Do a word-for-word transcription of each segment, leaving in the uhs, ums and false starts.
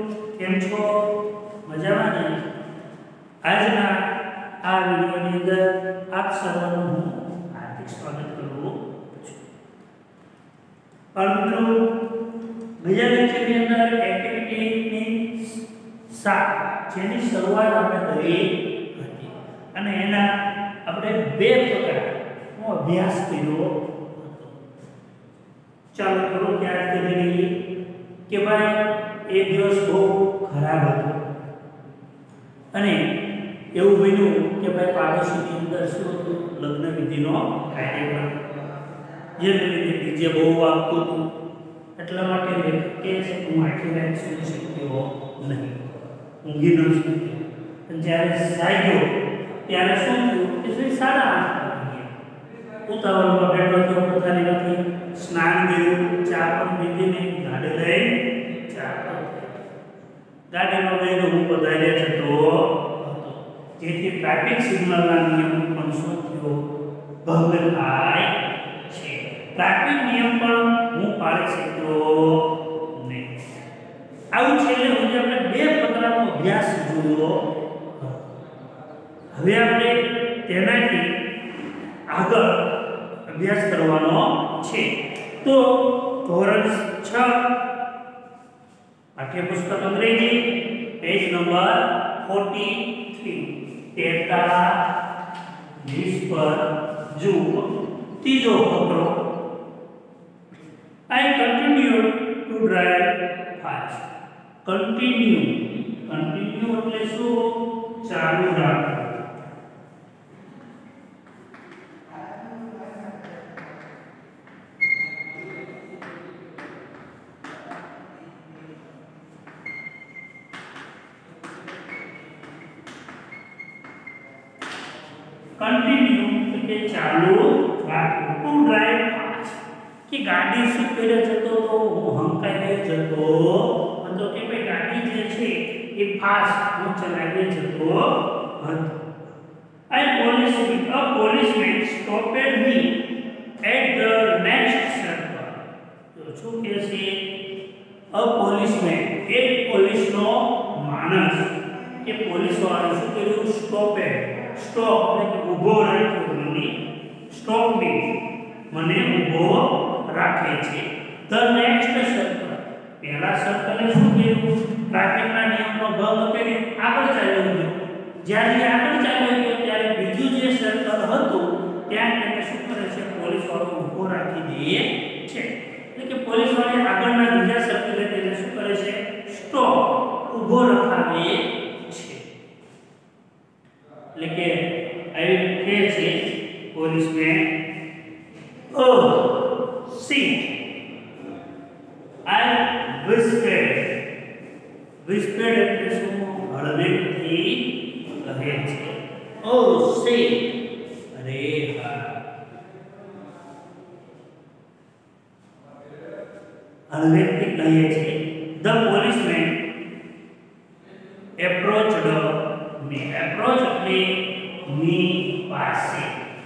કેમ છો? મજામાં ને? આજના આ વિડિયોની અંદર આપ સર્વનું હું હાર્દિક સ્વાગત કરું છું. પણ મિત્રો ગયા લેક્ચરની અંદર એક્ટિવિટીની સાત જેની શરૂઆત આપણે કરી હતી અને એના આપણે બે પ્રકારનો અભ્યાસ કર્યો હતો. ચાલો થોડો યાદ કરી લઈએ કે ભાઈ એ દિવસ બહુ ખરાબ હતો અને એવું બન્યું કે ભાઈ પાડોશીની અંદર શું હતું, લગ્ન વિધિનો કાર્યક્રમ, જેને લીધે ડીજે બહુ વાગતું હતું. એટલા માટે લેખક કહે છે કે હું આખી રાત સૂઈ શક્યો નહીં, ઊંઘી ન શક્યો. અને જ્યારે જાગ્યો ત્યારે શું થયું કે ભાઈ સાડા આઠ વાગ્યા. ઉતાવળમાં બેઠો તો પોતાની સ્નાન કર્યું, ચા પણ પીધી નહીં, ગાડી લઈ ચા ગાડીમાં લઈને હું બધાને જતો હતો, જેથી ટ્રાફિક સિગ્નલના નિયમો પણ શું થયો ભંગ થાય છે. ટ્રાફિક નિયમ પણ હું પાળી શક્યો નહીં. આવું છેલ્લે સુધી આપણે બે પ્રકારનો અભ્યાસ જોયો. હવે આપણે તેનાથી આગળ અભ્યાસ કરવાનો છે. તો ધોરણ છ પાઠ્યપુસ્તક અંગ્રેજી પેજ નંબર તैंतालीस તેતાલીસ પર જુઓ. ત્રીજો ફકરો, I continue to drive fast. Continue continue એટલે શું? ચાલુ રાખવું. कंटिन्यू એટલે ચાલુ રાખવું. ટુ ડ્રાઈવ ફાસ્ટ કે ગાડી શું કરે જતો તો હું હંકાઈને જતો હતો કે ભાઈ ગાડી જે છે એ ફાસ્ટ હું ચલાવીને જતો હતો. I police a policeman stopped me at the next circle. તો શું કહે છે? a policeman એક પોલીસનો માણસ કે પોલીસ વાળો શું કર્યું? સ્ટોપેડ સ્ટોપ એટલે ઊભો રાખ્યો મને. સ્ટોપ મી મને ઊભો રાખે છે. ધ નેક્સ્ટ સર્કલ પહેલા સર્કલે શું કર્યું? ટ્રાફિકના નિયમનો ભંગ કરી આગળ ચાલ્યો ગયો. જ્યારે આગળ ચાલ્યો ગયો ત્યારે બીજું જે સર્કલ હતું ત્યાં તેને શું કરે છે? પોલીસ વાળો ઊભો રાખી દે છે. એટલે કે પોલીસ વાળે આગળના બીજા સર્કલે તેને શું કરે છે? સ્ટોપ ઊભો રખાવે છે. એટલે કે આવી કહે છે policeman, oh sit. I whispered. whispered એટલે શું? હળવેકથી કહે છે. oh sit. અરે હા, હળવેકથી કહે છે. the policeman approached me. approach એટલે ની પાસે.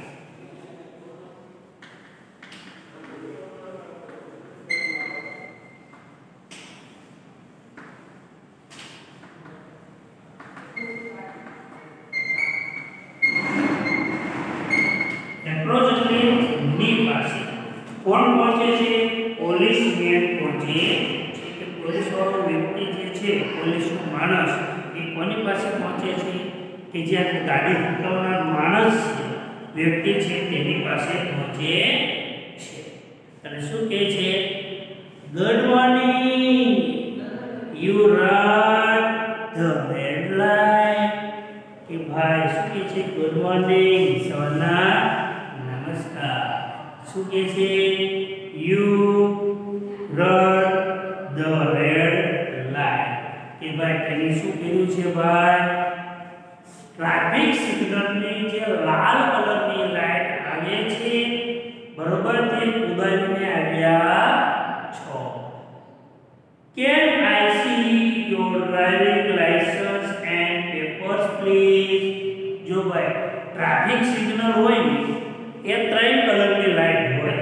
એપ્રોચ એટલે ની પાસે. કોણ પહોંચે છે? પોલીસમેન પહોંચે છે. કે પોલીસ વાળો વ્યક્તિ જે છે, પોલીસનો માણસ એ કોની પાસે પહોંચે છે? કે જે ગાડી હંકાવનાર માણસ છે, વ્યક્તિ છે, તેની પાસે પહોંચે છે. અને શું કહે છે? Good morning, you run the red light. કે ભાઈ શું કહે છે? ગુડ મોર્નિંગ, સવારના નમસ્કાર. શું કહે છે? You run the red light. કે ભાઈ તેની શું કર્યું છે? ભાઈ ટ્રાફિક સિગ્નલની જે લાલ કલરની લાઈટ આવે છે બરોબર તે ઉડાવીને આવ્યા છો. Can I see your driving licence and papers please. જો ભાઈ ટ્રાફિક સિગ્નલ હોય ને એ ત્રણ કલરની લાઈટ હોય.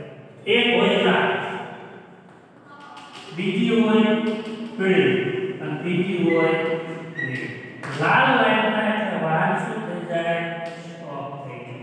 એક હોય લાલ, બીજી હોય પીળી અને બીજી હોય લાલ લાઈન થાય એટલે વાહન શું થઈ જાય સ્ટોપ થઈ જાય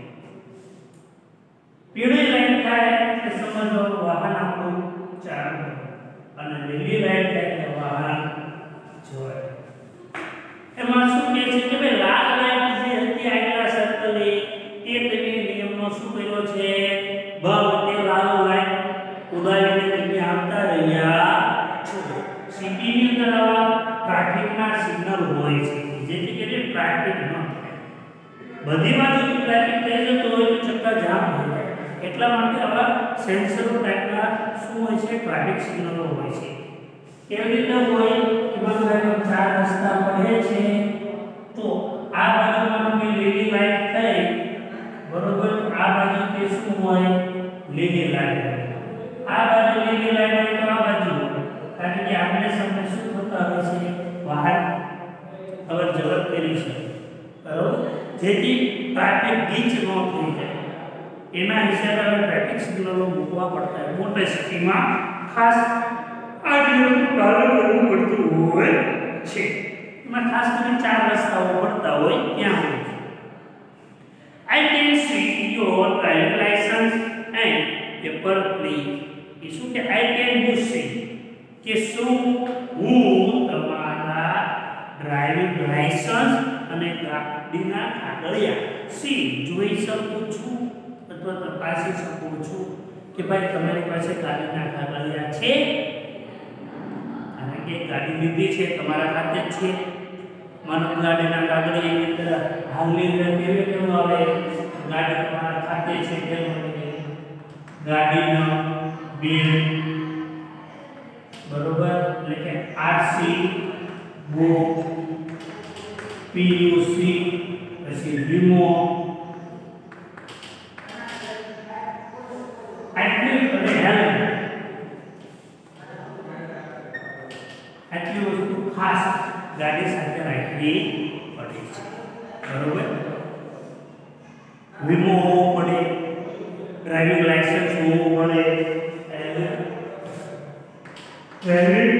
પીળી લાઈન થાય એટલે સમજો વાહન આપણું ચાલુ અને લીલી લાઈન થાય એટલે વાહન જોય એમાં શું કહે છે કે ભાઈ લાલ લાઈન જે હતી આગલા સર્કલે તે તમે નિયમનો શું કર્યો છે ભંગ તે લાલ લાઈન ઉડાવીને તમે આવતા રહ્યા છો સિટીની અંદર આવા ટ્રાફિકના સિગ્નલ હોય છે જેથી કરીને ટ્રાફિક ન થાય બધી બાજુથી ટ્રાફિક થઈ જતો હોય તો ચક્કા જામ થઈ જાય એટલા માટે આવા સેન્સરો ટાઈપના શું હોય છે ટ્રાફિક સિગ્નલો હોય છે કેવી રીતે હોય કે માનો ચાર રસ્તા પડે છે તો આ બાજુમાં કોઈ લીલી લાઈટ થઈ બરોબર આ બાજુ તે શું હોય લીલી લાઈટ આ બાજુ લીલી લાઈટ હોય તો આ બાજુ કારણ કે આપણે સામે શું થતા હોય છે વાહન અવર જવર કરી છે બરોબર જેથી ટ્રાફિક ગીચ ન થઈ જાય એના હિસાબે આપણે ટ્રાફિક સિગ્નલો મૂકવા પડતા હોય મોટા સિટીમાં ખાસ આ નિયમનું પાલન કરવું પડતું હોય છે એમાં ખાસ કરીને ચાર રસ્તાઓ પડતા હોય ત્યાં હોય I can see your driving license and paper plate એ શું કે I can you see કે શું હું તમારા ડ્રાઇવિંગ લાયસન્સ અને ગાડીના કાગળિયા સી જોઈ શકું છું અથવા તપાસી શકું છું કે ભાઈ તમારી પાસે ગાડીના કાગળિયા છે અને કે ગાડી લીધી છે તમારા ખાતે જ છે માનવ ગાડીના કાગળિયાની અંદર હાલની અંદર કેવી કેવું આવે ગાડી તમારા ખાતે છે કેવું ગાડીનો બિલ બરોબર એટલે કે આરસી બુક પીયુસી પછી વીમો આટલી અને હેલ્મેટ આટલી વસ્તુ ખાસ ગાડી સાથે રાખવી પડે છે બરોબર વીમો હોવો પડે ડ્રાઇવિંગ લાયસન્સ હોવું પડે ડ્રાઇવિંગ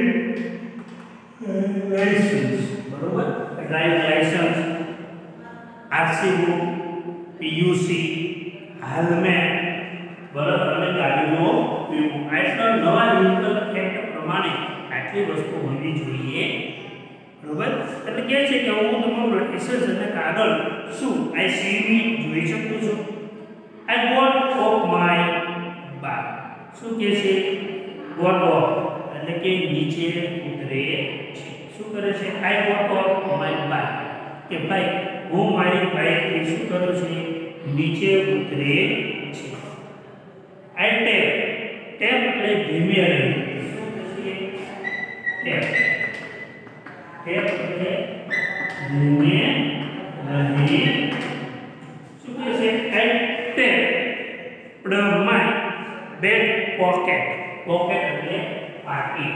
લાયસન્સ બરોબર driving licence RC book PUC helmet બરોબર અને ગાડીનો વીમો આટલા નવા વ્હીકલ એક્ટ પ્રમાણે આટલી વસ્તુ હોવી જોઈએ બરોબર એટલે કહે છે કે હું તમારું લાયસન્સ અને કાગળ શું આઈ સી મી જોઈ શકું છું I got off my bar શું કહે છે ગોટ ઓફ એટલે કે નીચે ઉતરે છે શું કરે છે I got off my bar કે ભાઈ હું મારી બાઇકથી શું કરું છું નીચે ઉતરે છે આઈ ટેપ ટેપ એટલે ધીમે રહી શું કહે છે ટેપ ટેપ એટલે ધીમે રહી શું કહે છે I tap my back pocket pocket એટલે પાટી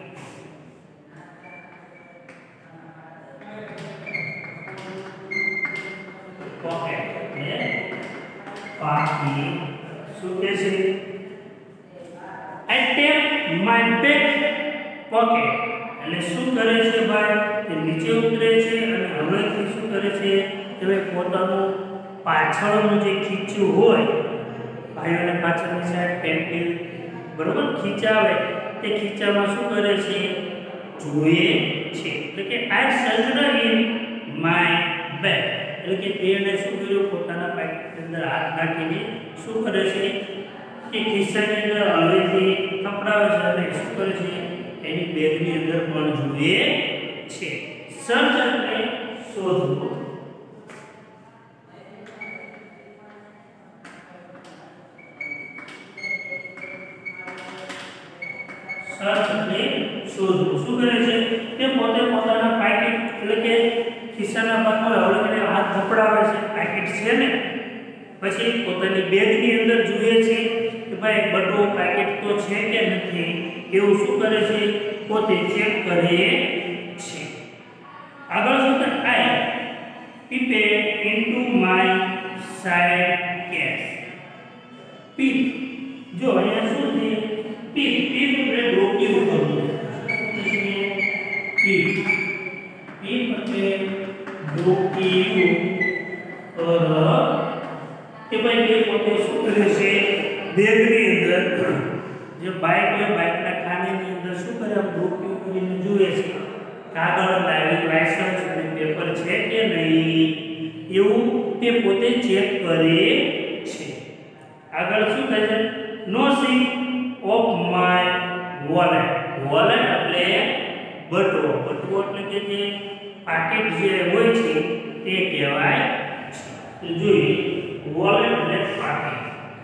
પોકેટ એટલે પાટી શું કહે છે I tap my back pocket એટલે શું કરે છે ભાઈ તે નીચે ઉતરે છે અને હવેથી શું કરે છે કે ભાઈ પોતાનું પાછળનું જે ખીચું હોય ભાઈઓને પાછળની સાઈડ પેન્ટિંગ બરોબર ખીચાવે તે ખીચામાં શું કરે છે જોઈએ છે એટલે કે I searched in my bag એટલે કે તેને શું કર્યું પોતાના પેકેટની અંદર હાથ નાખીને શું કરે છે કે ખિસ્સાની અંદર હવેથી કપડાવે છે અને શું કરે છે એની બેગની અંદર પણ જોઈએ છે સર્ચ એટલે શોધવું સર્ચ એટલે શોધવું શું કરે છે તે પોતે પોતાના પેકેટ એટલે કે ખિસ્સાના ભાગમાં હળવીને હાથ ધપડાવે છે પેકેટ છે ને પછી પોતાની બેગની અંદર જોઈએ છે કે ભાઈ બધું પેકેટ તો છે કે નથી એવું શું કરે છે પોતે ચેક કરે છે આગળ શું કરે I peeped into my side case peep જો અહીંયા શું છે પીપ પીપ એટલે ડોકી કરવું પીપ કાગળ ડ્રાઇવિંગ લાયસન્સ અને પેપર છે કે નહીં એવું તે પોતે ચેક કરે છે. આગળ શું કહે છે? નો સિંગ ઓફ માય વોલેટ. વોલેટ એટલે બટવો. બટવો એટલે કે જે પાકેટ જે હોય છે તે કહેવાય છે. જોઈએ વોલેટ એટલે પાકેટ.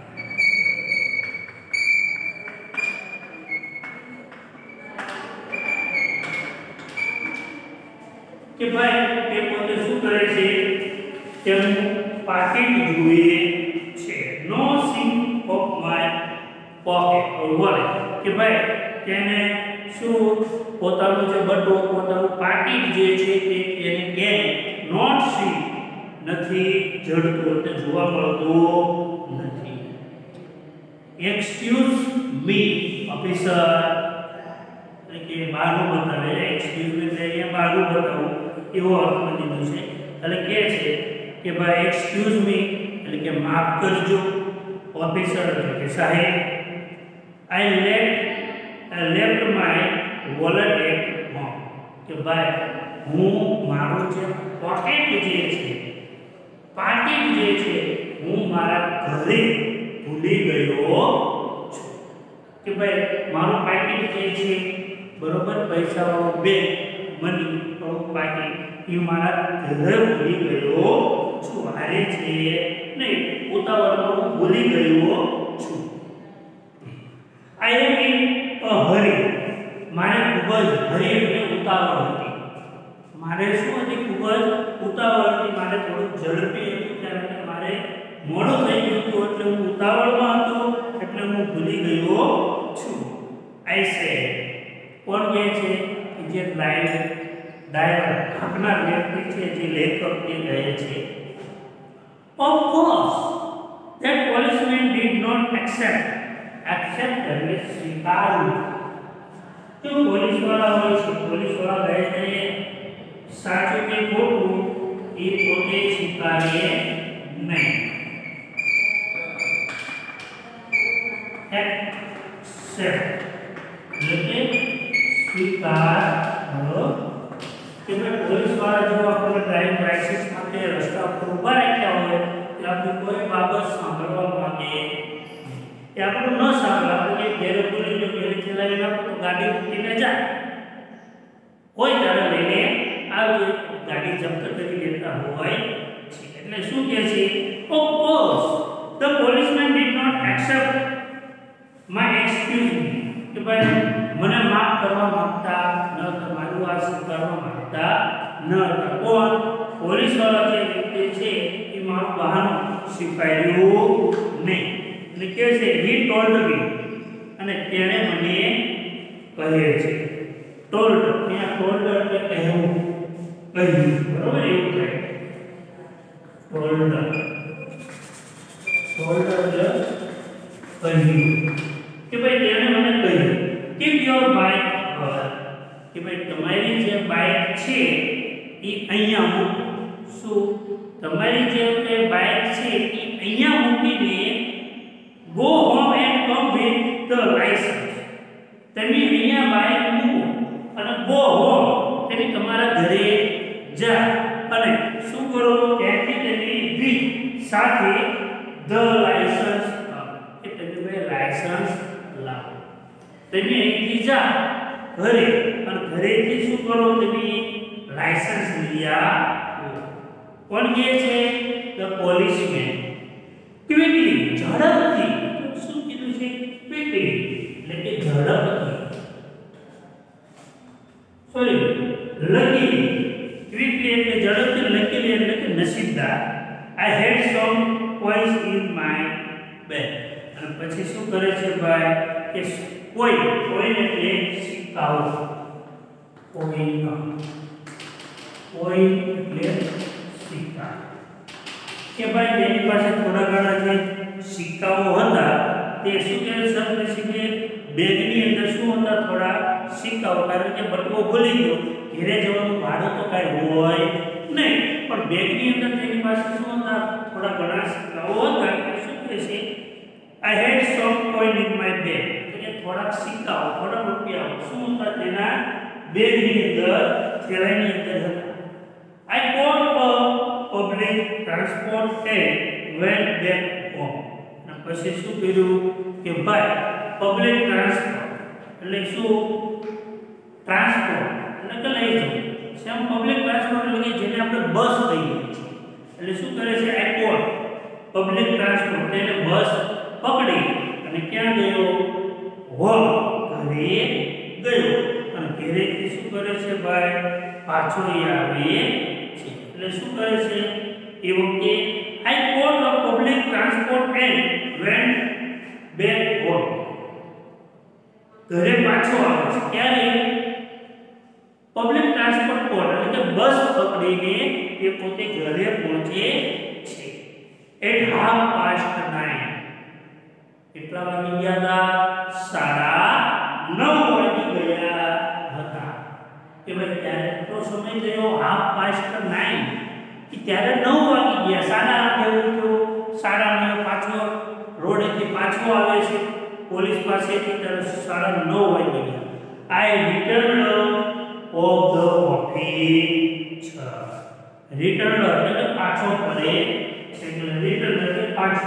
કે ભાઈ તે પોતે શું કરે છે? તેનું પાકેટ જોઈએ છે. નો સિંગ of my pocket or wallet. કે ભાઈ તેને શું પોતાનું જે બટવો પોતાનું પાકીટ જે છે તે એને કે નોટ સી નથી જડતું તે જોવા મળતું નથી. એક્સક્યુઝ મી ઓફિસર એટલે કે બહારનું બતાવે. એક્સક્યુઝ મી એટલે અહીંયા બહારનું બતાવું એવો અર્થ લીધો છે. એટલે કે છે કે ભાઈ એક્સક્યુઝ મી એટલે કે માફ કરજો. ઓફિસર એટલે કે સાહેબ. I let I left my wallet at home. કે ભાઈ હું મારું જે પોકેટ જે છે પાકીટ જે છે હું મારા ઘરે ભૂલી ગયો છું. કે ભાઈ મારું પાકીટ જે છે બરોબર પૈસાવાળો બેગ મની પાકીટ એ મારા ઘરે ભૂલી ગયો છું. હારે છે નહીં ઉતાવળમાં હું ભૂલી ગયો છું. I am in a hurry. મારે ખૂબ જ હરી એટલે ઉતાવળ હતી. મારે શું હતી? ખૂબ જ ઉતાવળ હતી. મારે થોડું ઝડપી હતું ત્યારે મારે મોડું થઈ ગયું હતું એટલે હું ઉતાવળમાં હતો એટલે હું ભૂલી ગયો છું. આઈ સે. કોણ કહે છે? જે ડ્રાઈવર ડ્રાઈવર આપના વ્યક્તિ છે જે લેખક તે કહે છે. Of course that policeman did not accept accept એટલે સ્વીકારવું. જો પોલીસ વાળા હોય છે પોલીસ વાળા કહે છે સાચું કે ખોટું એ પોતે સ્વીકારે નહીં. accept એટલે સ્વીકાર કરો. કે ભાઈ પોલીસ વાળા જો આપણે ડ્રાઇવિંગ લાયસન્સ માટે રસ્તા પર ઊભા રાખ્યા હોય તો આપણે કોઈ બાબત સાંભળવા માંગે એ આપણું ન સાંભળે. આપણે ઘેરે બોલી જો ઘેરે ચલાવી નાખો તો ગાડી મૂકીને જાય હોય ત્યારે લઈને આવજો. ગાડી જપ્ત કરી લેતા હોય છે. એટલે શું કહે છે? Of course the policeman did not accept my excuse me. કે ભાઈ મને માફ કરવા માંગતા ન હતા. મારું આ સ્વીકારવા માંગતા ન હતા. કોણ? પોલીસ વાળા જે વ્યક્તિ છે એ મારું બહાનું સ્વીકાર્યું નહીં. એટલે કે છે હી ટોલ્ડ મી અને તેણે મને કહે છે. ટોલ્ડ અહીંયા ટોલ્ડ એટલે કહેવું કહ્યું બરોબર એવું થાય. ટોલ્ડ ટોલ્ડ એટલે કહ્યું કે ભાઈ તેણે મને કહ્યું કીપ યોર બાઇક કે ભાઈ તમારી જે બાઇક છે એ અહીંયા મૂકો. શું? તમારી જે કે બાઇક છે એ અહીંયા મૂકીને go home and come with the licence. તમે અહીંયા બાઇક મૂકો અને ગો હોમ તમે તમારા ઘરે જા અને શું કરો? ત્યાંથી તેની વિથ સાથે ધ લાયસન્સ કે તમે ભાઈ લાયસન્સ લાવો. તમે અહીંથી જા ઘરે અને ઘરેથી શું કરો? તમે લાયસન્સ લઈ આવો. કોણ કહે છે? The policeman. ક્વિકલી ઝડપથી. શું કીધું છે? ક્વિકલી એટલે કે ઝડપથી. Sorry luckily. ક્વિકલી એટલે ઝડપથી. લકીલી એટલે કે નસીબદાર. I had some coins in my bag. અને પછી શું કરે છે ભાઈ કે કોઈ કોઈન એટલે સિક્કાઓ. કોઈન કોઈન એટલે સિક્કા. કે ભાઈ તેની પાસે થોડા ઘણા જે સિક્કાઓ હતા તે શું કહે શબ્દ છે કે બેગની અંદર શું હતા? થોડા સિક્કાઓ. કારણ કે બટવો ભૂલી ગયો ઘરે જવાનું ભાડું તો કાંઈ હોય નહીં પણ બેગની અંદર તેની પાસે શું હતા? થોડા ઘણા સિક્કાઓ હતા. એટલે શું કહે છે? I had some coin in my bag. એટલે થોડાક સિક્કાઓ થોડા રૂપિયાઓ શું હતા તેના બેગની અંદર public transport and went back home. અને પછી શું કર્યું કે ભાઈ પબ્લિક ટ્રાન્સપોર્ટ એટલે શું ટ્રાન્સપોર્ટ એટલે કે લઈ જવું સેમ પબ્લિક ટ્રાન્સપોર્ટ એટલે કે જેને આપણે બસ કહીએ છીએ એટલે શું કરે છે આ કોણ પબ્લિક ટ્રાન્સપોર્ટ એટલે બસ પકડી અને ક્યાં ગયો હોમ ઘરે ગયો અને ઘરેથી શું કરે છે ભાઈ પાછો આવે છે એટલે શું કરે છે એ વખતે I call the public transport and went back home ઘરે પાછો આવે છે ક્યારે પબ્લિક ટ્રાન્સપોર્ટ કોલ એટલે કે બસ પકડીને એ પોતે ઘરે પહોંચે છે એટ હાફ પાસ્ટ નાઇન કેટલા વાગી ગયા હતા સાડા નવ વાગી ગયા હતા કે ભાઈ ત્યારે કેટલો સમય થયો હાફ પાસ્ટ નાઇન કે ત્યારે નવ વાગી ગયા સાડા આઠે ઉઠ્યો સાડા નવ પાછો રોડેથી પાછો આવે છે પોલીસ પાસેથી ત્યારે સાડા નવ વાગી ગયા I return of the office return એટલે પાછો ફરે એટલે રિટર્ન એટલે પાછો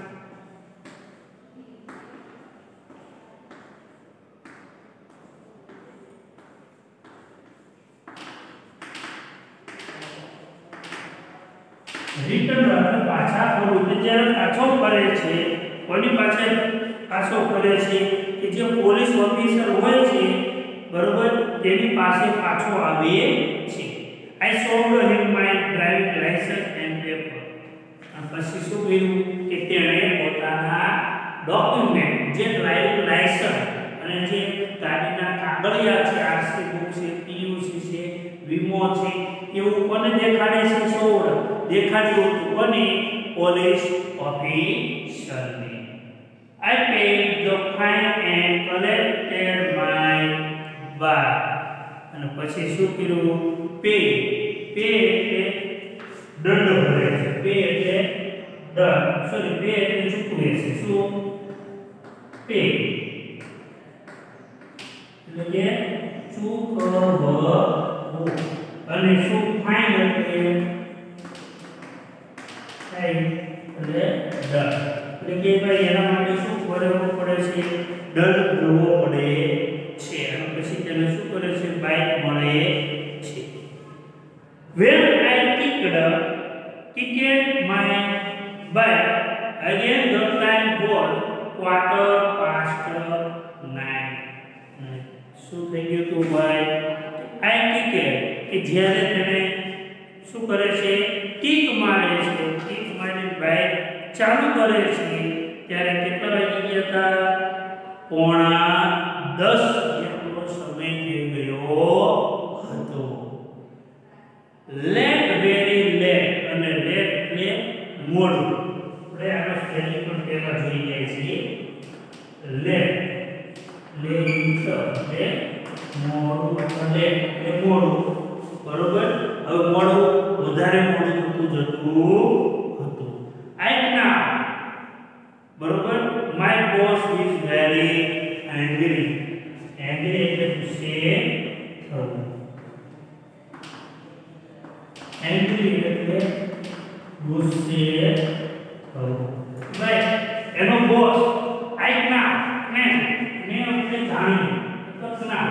રિટર્ન એટલે પાછા ફરવું એટલે જ્યારે પાછો ફરે છે કોની પાસે પાછો ફરે છે કે જે પોલીસ ઓફિસર હોય છે બરોબર તેની પાસે પાછો આવે છે I showed him my driving licence and paper અને પછી શું કર્યું કે તેણે પોતાના ડોક્યુમેન્ટ જે ડ્રાઇવિંગ લાયસન્સ અને જે ગાડીના કાગળિયા છે આરસી બુક છે પીયુસી છે વીમો છે એવું કોને દેખાડે છે શોડ દેખાડ્યું હતું કોને પોલીસ ઓફિસરને I paid the fine and collected my bar અને પછી શું કર્યું પે પે એટલે દંડ ભરે છે પે એટલે દંડ સોરી પે એટલે ચૂકવે છે શું પે એટલે કે ચૂકવવું અને શું ફાઇન એટલે ફાઇન એટલે દંડ એટલે કે ભાઈ એના માટે શું ભરવું પડે છે દંડ ભરવો પડે છે અને પછી તેને શું કરે છે બાઇક મળે છે when I ticked ticket my bike again the time was quarter past nine શું થઈ ગયું તું ભાઈ I ticket કે જ્યારે તેને શું કરે છે ટીક મારે છે ટીક મારીને બાઇક ચાલુ કરે છે ત્યારે કેટલા વાગી ગયા હતા પોણા દસ જેટલો સમય થઈ ગયો હતો લેટ વેરી લેટ અને લેટ એટલે મોડું આપણે આનો સ્પેલિંગ પણ પહેલા જોઈ જાય છે લેટ લેટ એટલે મોડું અથવા લેટ એટલે મોડું બરોબર હવે મોડું વધારે મોડું થતું જતું હતું આઈ ના બરોબર my boss is very angry angry એટલે ગુસ્સે થવું એંગ્રી એટલે ગુસ્સે થવું ભાઈ એનો બોસ આઈ ના ને ને એટલે જાણ્યું કતના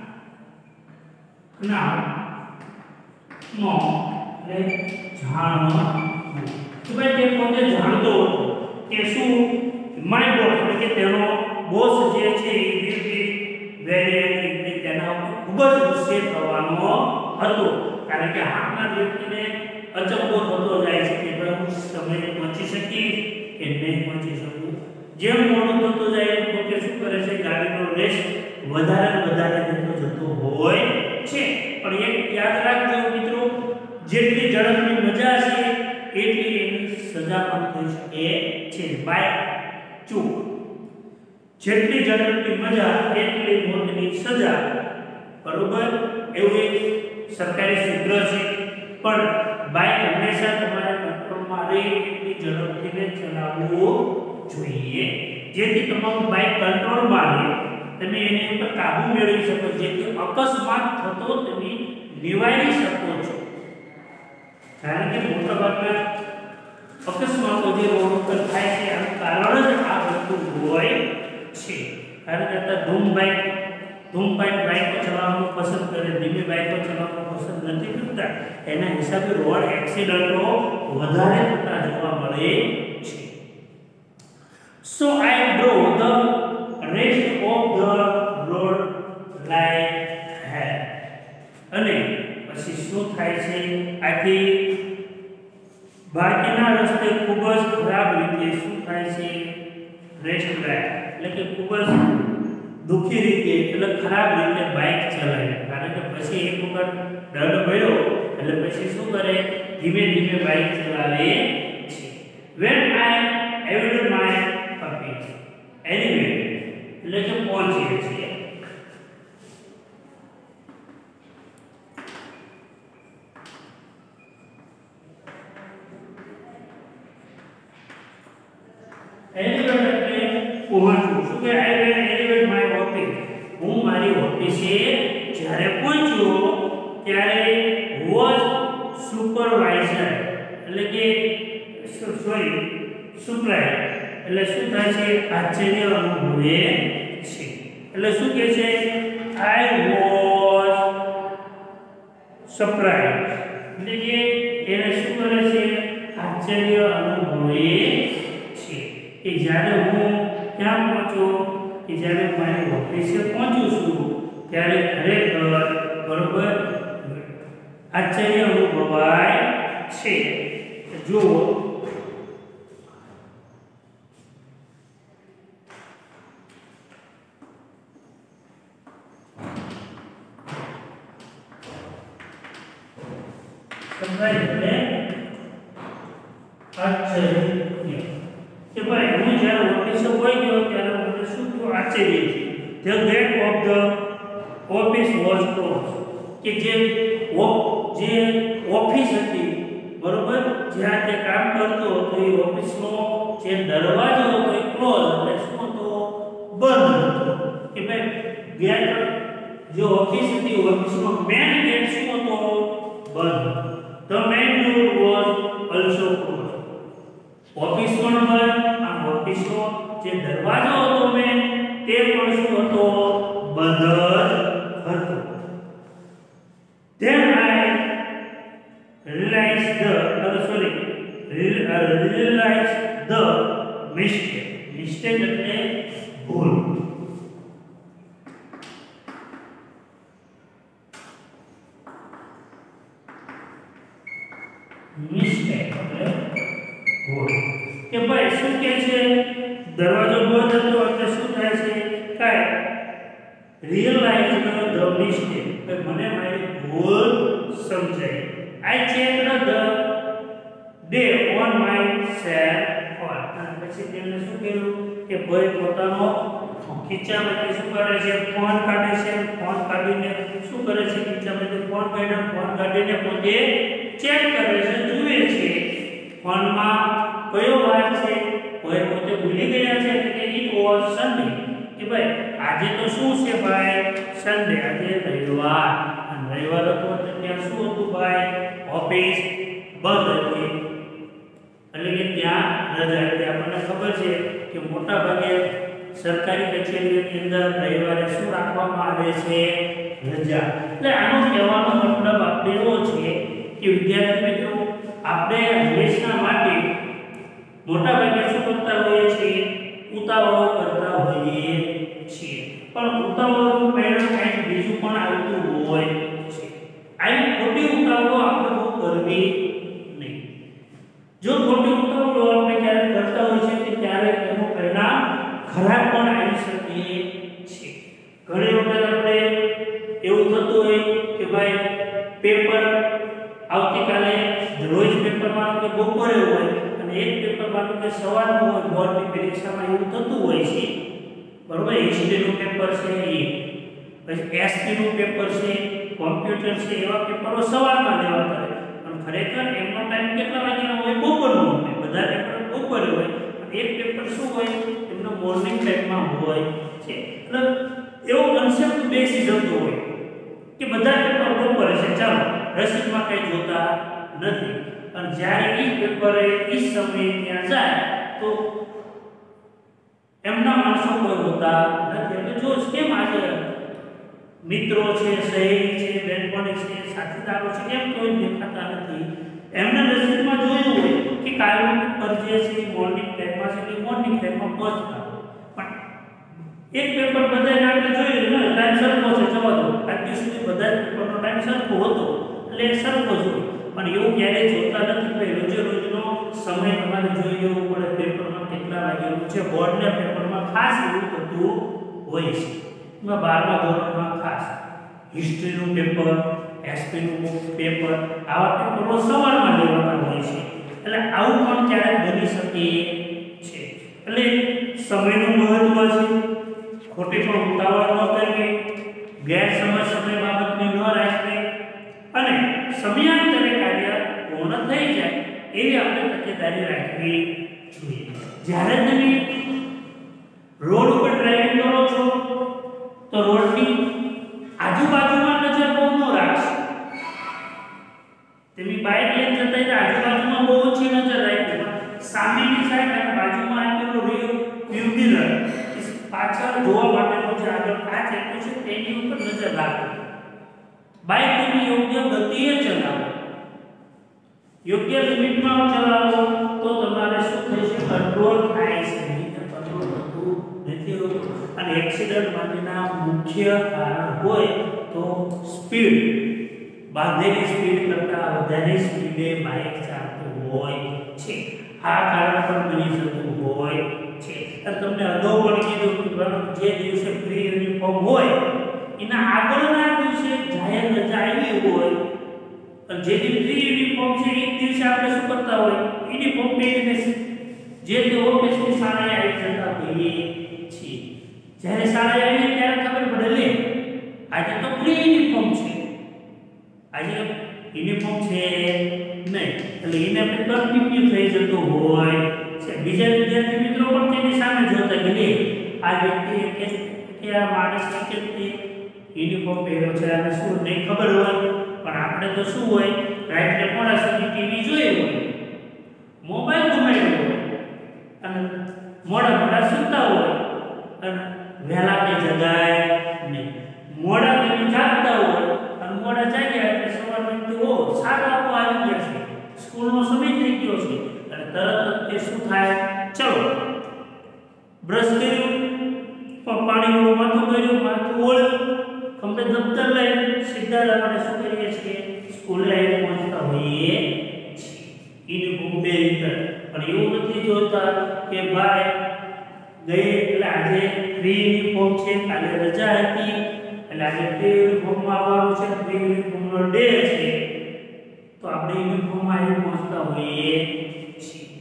ના નો એટલે જાણવું તો ભાઈ તે પોતે જાણતો હતો કે શું માય બોસ એટલે કે તેનો બોસ જે છે એ વ્યક્તિ વેરી એંગ્રી તેના ખૂબ જ ગુસ્સે થવાનો હતો કારણ કે હાલના વ્યક્તિને અચંબો થતો જાય છે કે ભાઈ હું સમયે પહોંચી શકીશ કે નહીં પહોંચી શકું જેમ મોડું થતું જાય એમ પોતે શું કરે છે ગાડીનો રેસ વધારે વધારે થતો જતો હોય છે પણ એક યાદ રાખજો મિત્રો જેટલી ઝડપની મજા છે એટલી એની સજા પણ થઈ શકે છે બાય ચૂક જેટલી ઝડપની મજા એટલી મોતની સજા બરોબર એવું એક સરકારી સૂત્ર છે પણ બાઇક હંમેશા તમારા કંટ્રોલમાં રહે એટલી ઝડપથી ચલાવવું જોઈએ જેથી તમારું બાઇક કંટ્રોલમાં રહે તમે એની ઉપર કાબુ મેળવી શકો જેથી અકસ્માત થતો તમે નિવારી શકો છો કારણ કારણ કે મોટાભાગના અકસ્માતો જે રોડ ઉપર થાય છે આનું કારણ જ આ વસ્તુ હોય છે. કારણ કે અત્યારે ધૂમ બાઇક ધૂમપાન બાઇકો ચલાવવાનું પસંદ કરે, ધીમી બાઇકો ચલાવવાનું પસંદ નથી કરતા, એના હિસાબે રોડ એક્સિડન્ટો વધારે થતા જોવા મળે છે. So I draw the rest of the road like that. અને પછી શું થાય છે, આથી બાકીના રસ્તે ખૂબ જ ખરાબ રીતે શું થાય છે, રેસ્ટ લાઈક એટલે કે ખૂબ જ દુઃખી રીતે એટલે ખરાબ રીતે બાઇક ચલાવે. કારણ કે પછી એક વખત દંડ પડ્યો એટલે પછી શું કરે, ધીમે ધીમે બાઇક ચલાવે છે. When I arrived my puppies anyway એટલે કે પહોંચીએ છીએ. એલિવેટ એટલે પહોંચવું. શું કે I when elevate my office. હું મારી ઓફિસે જ્યારે પહોંચ્યો ત્યારે વોઝ સુપરવાઇઝર એટલે કે સોરી સરપ્રાઈઝ એટલે શું થાય છે, આશ્ચર્ય અનુભવે છે. એટલે શું કહે છે, આઈ વોઝ સરપ્રાઈઝ એટલે કે એને શું કરે છે, આશ્ચર્ય અનુભવે છે કે જ્યારે હું ક્યાં પહોંચ્યો કે જ્યારે મારી ઓફિસે પહોંચું છું ત્યારે ખરેખર બરોબર આશ્ચર્ય અનુભવાય છે. જો એટલે આશ્ચર્ય કે ભાઈ હું જ્યારે ઓફિસે પહોંચ્યો ત્યારે મને શું થયું, આશ્ચર્ય થયું. The gate of the office was closed. કે જે જે ઓફિસ હતી બરોબર, જ્યાં તે કામ કરતો હતો એ ઓફિસનો જે દરવાજો હતો એ ક્લોઝ એટલે શું હતો, બંધ હતો. કે ભાઈ ગેટ જે ઓફિસ હતી ઓફિસનો મેઇન ગેટ શું હતો, બંધ. The main door was also closed. Office પણ બંધ, આ ઓફિસનો જે દરવાજો હતો મેન તે પણ શું હતો, બંધ હતો. Then I realized the uh, sorry realized the mistake. Mistake એટલે ભૂલ. Mistake એટલે ભૂલ. કે ભાઈ શું કહે છે, દરવાજો બંધ હતો એટલે શું થાય છે, કાય રિયલાઇઝ ધ મિસ્ટેક કે મને મારી ભૂલ સમજાઈ. I checked the day on my cell phone. અને પછી તેમને શું કર્યું કે ભાઈ પોતાનો ખીચામાંથી શું કરે છે, ફોન કાઢે છે. ફોન કાઢીને શું કરે છે, ખીચામાંથી ફોન કાઢીને ફોન કાઢીને પોતે ચેક કરે છે, જુએ છે ફોનમાં કયો વાર છે. ભાઈ પોતે ભૂલી ગયા છે કે ઇટ વોઝ સન્ડે. કે ભાઈ આજે તો શું છે ભાઈ, સન્ડે, આજે રવિવાર. અને રવિવાર હતો એટલે ત્યાં શું હતું ભાઈ, ઓફિસ બંધ હતી એટલે કે ત્યાં રજા હતી. આપણને ખબર છે કે મોટા ભાગે સરકારી કચેરીઓની અંદર રવિવારે શું રાખવામાં આવે છે, રજા. એટલે આનો કહેવાનો મતલબ આપણે એવો છે કે વિદ્યાર્થી મિત્રો આપણે હંમેશા માટે મોટા ભાગે શું કરતા હોઈએ છીએ, ઉતાવળો કરતા હોઈએ છીએ. પણ ઉતાવળનું પરિણામ કંઈક બીજું પણ આવતું હોય છે. આવી ખોટી ઉતાવળો આપણે બહુ કરવી નહીં. જો ખોટી ઉતાવળો આપણે ક્યારેક કરતા હોય છે તો ત્યારે એનું પરિણામ ખરાબ પણ આવી શકે છે. ઘણી વખત આપણે એવું થતું હોય કે ભાઈ પેપર આવતીકાલે રોજ પેપરમાં કે બપોરે હોય અને એક પેપર માનું કે સવારનું હોય, બોર્ડની પરીક્ષામાં એવું થતું હોય છે બરોબર. હિસ્ટ્રીનું પેપર છે, એ પછી એસપીનું પેપર છે, કોમ્પ્યુટર છે, એવા પેપરો સવારમાં લેવાતા હોય. પણ ખરેખર એમનો ટાઈમ કેટલા વાગ્યાનો હોય, બપોરનો હોય. બધા પેપર બપોરે હોય અને એક પેપર શું હોય, એમનો મોર્નિંગ ટાઈમમાં હોય છે. એટલે એવો કન્સેપ્ટ બેસી જતો હોય કે બધા પેપર બપોરે છે, ચાલો રસીદમાં કંઈ જોતા નથી. અને જ્યારે એ પેપરે એ સમયે ત્યાં જાય તો એમના માણસો કોઈ હોતા નથી. એટલે જો કેમ આજે મિત્રો છે, સહેલી છે, બેનપણી છે, સાથીદારો છે, એમ કોઈ દેખાતા નથી. એમના નસીબમાં જોયું હોય કે કાયમ પર જે છે મોર્નિંગ ટાઈમમાં છે એટલે મોર્નિંગ ટાઈમમાં પહોંચતા હોય. પણ એક પેપર બધાને આપણે જોયું ને ટાઈમ સરખો છે, જવા દો. આજ દિવસ સુધી બધા પેપરનો ટાઈમ સરખો હતો એટલે સરખો જ હોય. પણ એવું ક્યારેય જોતા નથી કે રોજે રોજનો સમય તમારે જોઈ લેવો પડે. પેપરમાં કેટલા વાગ્યાનું છે, બોર્ડના પેપરમાં ખાસ એવું થતું હોય છે. એમાં બારમા ધોરણમાં ખાસ હિસ્ટ્રીનું પેપર, એસપીનું પેપર, આવા પેપરો સવારમાં લેવાના હોય છે. એટલે આવું પણ ક્યારેક બની શકે છે. એટલે સમયનું મહત્વ છે. ખોટી પણ ઉતાવળ ન કરવી, ગેરસમજ સમય બાબતની ન રાખવી અને સમયાંતરે કાર્ય પૂર્ણ થઈ જાય એવી આપણે તકેદારી રાખવી જોઈએ. જ્યારે તમે રોડ ઉપર ડ્રાઇવિંગ કરો છો તો રોડની આજુબાજુમાં નજર બહુ ન રાખશો. તમે બાઇક લઈને જતા હોય આજુબાજુમાં બહુ ઓછી નજર રાખવી, પણ સામેની સાઈડ અને બાજુમાં આપેલો વ્યૂ મિરર પાછળ જોવા માટેનો જે આગળ કાચ આપ્યો છે તેની ઉપર નજર રાખવી. બાઇક તમે યોગ્ય ગતિએ ચલાવો, યોગ્ય લિમિટમાં ચલાવો તો તમારે શું થશે? કંટ્રોલ થાય છે. નહીં તો કંટ્રોલ થતું નથી હોતું. અને એક્સિડન્ટ માટેના મુખ્ય કારણ હોય તો સ્પીડ, બાંધેલી સ્પીડ કરતાં વધારે સ્પીડે બાઇક ચાલતું હોય છે. આ કારણ પણ બની શકતું હોય છે. અને તમને અગાઉ પણ કીધું કે જે દિવસે ફ્રી યુનિફોર્મ હોય એના આગળના દિવસે જાહેર રજા આવી હોય અને જે દિવસે ફ્રી યુનિફોર્મ છે એ દિવસે આપણે શું કરતા હોય? યુનિફોર્મ પહેરીને જે તે ઓફિસની શાળાએ આવી જતા હોઈએ છીએ. જ્યારે શાળાએ આવીએ ત્યારે ખબર પડે લે આજે તો ફ્રી યુનિફોર્મ છે, આજે યુનિફોર્મ છે નહીં. એટલે એને આપણે કન્ટિન્યુ થઈ જતું હોય છે. બીજા વિદ્યાર્થી મિત્રો પણ તેની સામે જોતા કે લે આ વ્યક્તિએ કે કે આ માણસે કે યુનિફોર્મ પહેર્યો છે અને શું નહીં ખબર હોય. પણ આપણે તો શું હોય રાત્રે મોડા સુધી ટીવી જોઈ હોય, મોબાઈલ ગુમાવ્યો હોય અને મોડા મોડા સૂતા હોય અને વહેલા કે જગાય નહીં. મોડા તમે જાગતા હોય અને મોડા જાગ્યા એટલે સવારમાં ઓ સાત વાગો આવી ગયા છે, સ્કૂલનો સમય થઈ ગયો છે અને તરત જ તે શું થાય? ચલો બ્રશ કર્યું, પાણી વાળું માથું કર્યું, માથું ઓળ્યું, ખંભે દફતર લઈ સીધા જ આપણે શું કરીએ છીએ? સ્કૂલે આવી પહોંચતા હોઈએ છીએ યુનિફોર્મ પહેરીને. પણ એવું નથી જોતા કે ભાઈ ગઈ એટલે આજે ફ્રી યુનિફોર્મ છે, કાલે રજા હતી એટલે આજે ફ્રી યુનિફોર્મમાં આવવાનું છે, ફ્રી યુનિફોર્મનો ડે છે તો આપણે યુનિફોર્મમાં આવી પહોંચતા હોઈએ છીએ.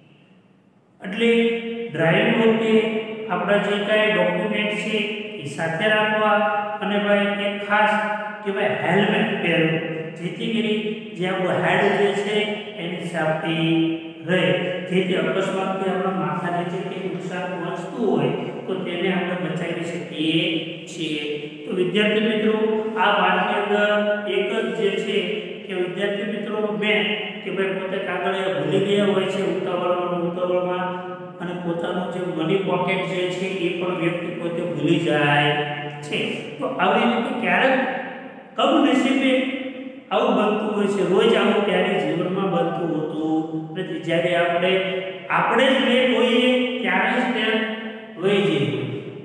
એટલે ડ્રાઇવિંગ વખતે આપણા જે કાંઈ ડોક્યુમેન્ટ છે એ સાથે રાખવા અને ભાઈ એક ખાસ કે ભાઈ હેલ્મેટ પહેરવું જેથી કરી જે આપણું હેડ જે છે એની સેફટી રહે. જેથી અકસ્માતથી આપણા માથાને જે કંઈ નુકસાન પહોંચતું હોય તો તેને આપણે બચાવી શકીએ છીએ. તો વિદ્યાર્થી મિત્રો આ પાઠની અંદર એક જ જે છે કે વિદ્યાર્થી મિત્રો મેં કે ભાઈ પોતે કાગળિયા ભૂલી ગયા હોય છે ઉતાવળમાં ઉતાવળમાં અને પોતાનું જે મની પોકેટ જે છે એ પણ વ્યક્તિ પોતે ભૂલી જાય છે. તો આવી રીતે ક્યારેક કમનસીબે આવું બનતું હોય છે. રોજ આવું ક્યારેય જીવનમાં બનતું હોતું નથી. જ્યારે આપણે આપણે જ લેટ હોઈએ ત્યારે જ ટ્રેન વહી જઈએ.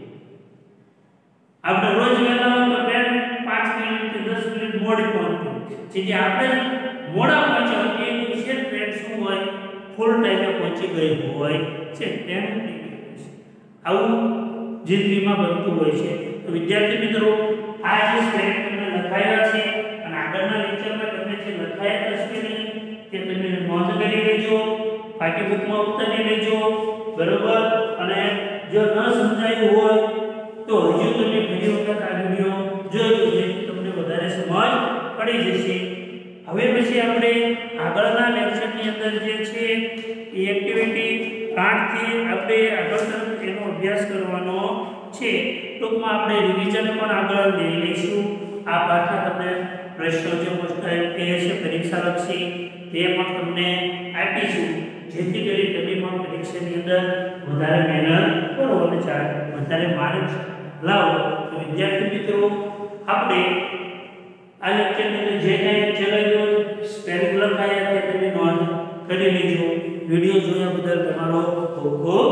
આપણે રોજ વહેલા હોય તો ટ્રેન પાંચ મિનિટ કે દસ મિનિટ મોડી પહોંચતી. જેથી આપણે મોડા પહોંચ્યા હોય એ દિવસે ટ્રેન શું હોય ફૂલ ટાઈમે પહોંચી ગઈ હોય છે. ટ્રેન આવું જિંદગીમાં બનતું હોય છે. તો વિદ્યાર્થી મિત્રો આ જે સ્ક્રેપ તમને લખાયા છે અને આગળના લેક્ચરમાં તમને જે લખાયા હશે ને તે તમે નોંધ કરી લેજો, પાઠ્યપુસ્તકમાં ઉતારી લેજો, બરોબર. અને જો ન સમજાયું હોય તો હજુ તમે ઘણી વખત આ વિડીયો જોજો જેથી તમને વધારે સમજ પડી જશે. હવે પછી આપણે આગળના લેક્ચરની અંદર જે છે એ એક્ટિવિટી આઠ થી આપણે આગળ તરફ એનો અભ્યાસ કરવાનો છે. ટૂંકમાં આપણે રિવિઝન પણ આગળ લઈ લઈશું. આ પાઠના તમને પ્રશ્નો જે મોસ્ટ કહીએ છીએ પરીક્ષા લક્ષી તે પણ તમને આપીશું, જેથી કરી તમે પણ પરીક્ષાની અંદર વધારે મહેનત કરો અને વધારે માર્ક્સ લાવો. તો વિદ્યાર્થી મિત્રો, આપણે આ લેક્ચરની અંદર જે કાંઈ ચલાવ્યો સ્પેલિંગ લખાયા તે તમે નોંધ કરી લેજો. વિડીયો જોયા બદલ તમારો ખૂબ ખૂબ